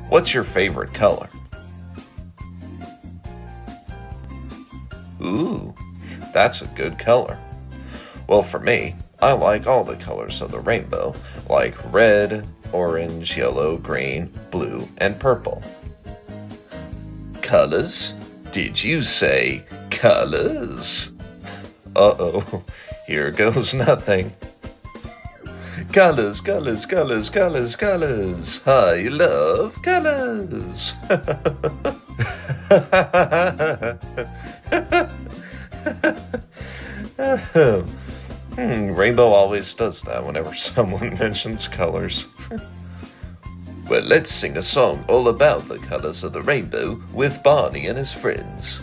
What's your favorite color? Ooh, that's a good color. Well, for me, I like all the colors of the rainbow, like red, orange, yellow, green, blue, and purple. Colors? Did you say colors? Uh-oh, here goes nothing. Colors, colors, colors, colors, colors. I love colors. Rainbow always does that whenever someone mentions colors. Well, let's sing a song all about the colors of the rainbow with Barney and his friends.